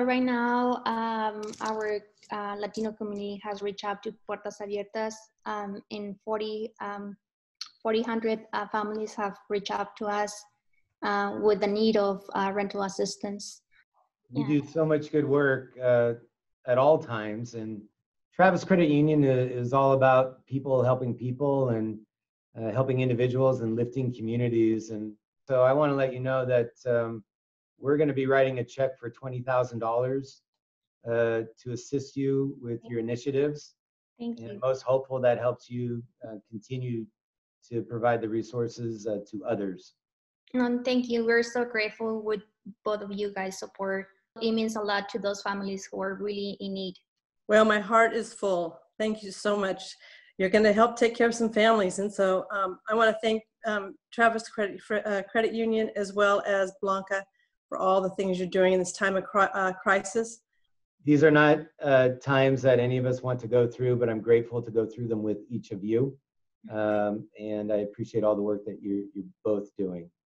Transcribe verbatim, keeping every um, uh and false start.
Well, right now, um, our uh, Latino community has reached out to Puertas Abiertas. Um, in forty, um, forty hundred uh, families have reached out to us uh, with the need of uh, rental assistance. You Yeah. do so much good work uh, at all times, and Travis Credit Union is all about people helping people and uh, helping individuals and lifting communities. And so I want to let you know that um, we're going to be writing a check for twenty thousand dollars uh, to assist you with your initiatives. Thank And you. most hopeful that helps you uh, continue to provide the resources uh, to others. Um, thank you. We're so grateful with both of you guys' support. It means a lot to those families who are really in need. Well, my heart is full. Thank you so much. You're going to help take care of some families. And so um, I want to thank um, Travis Credit, uh, Credit Union as well as Blanca for all the things you're doing in this time of cri uh, crisis. These are not uh, times that any of us want to go through, but I'm grateful to go through them with each of you. Um, and I appreciate all the work that you're, you're both doing.